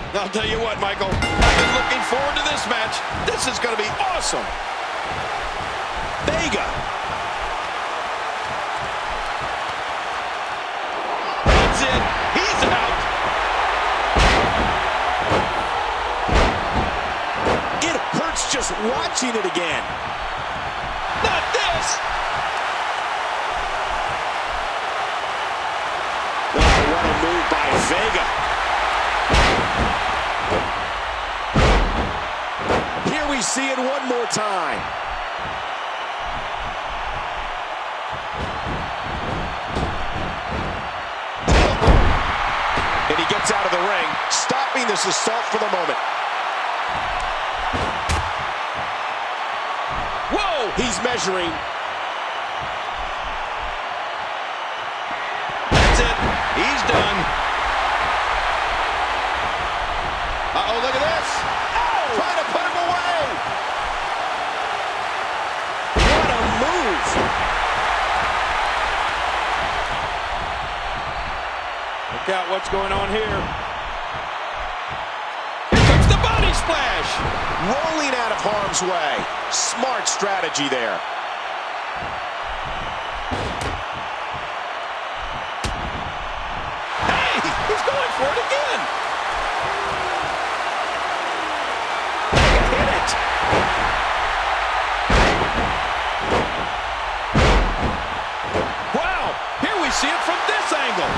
I'll tell you what, Michael, I've been looking forward to this match. This is going to be awesome. Vega. That's it. He's out. It hurts just watching it again. Not this. Oh, what a move by Vega. Here we see it one more time. And he gets out of the ring, stopping this assault for the moment. Whoa! He's measuring. That's it. He's done. Uh-oh, look at this. Oh! Trying to put him away. What a move. Look out what's going on here. Here comes the body splash. Rolling out of harm's way. Smart strategy there. Hey, he's going for it again. Hit it. Wow, here we see it from this angle.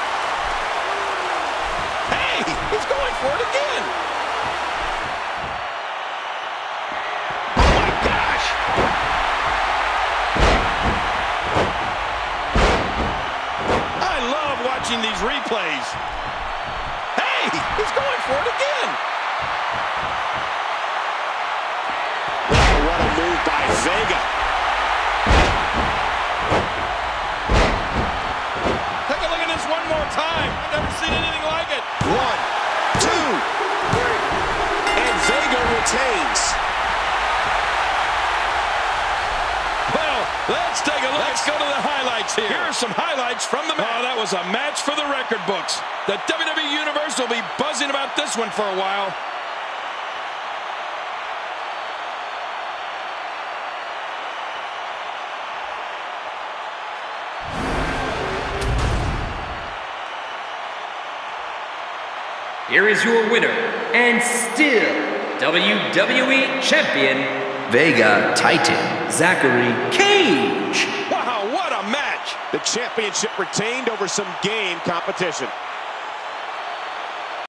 He's going for it again. Oh, my gosh. I love watching these replays. Hey, he's going for it again. Oh, what a move by Vega. Take a look at this one more time. I've never seen anything like it. 1, 2, 3, and Vega retains. Well, let's take a look. Let's go to the highlights here. Here are some highlights from the match. Oh, that was a match for the record books. The WWE Universe will be buzzing about this one for a while. Here is your winner, and still WWE Champion, Vega Titan, Zachary Cage. Wow, what a match! The championship retained over some game competition.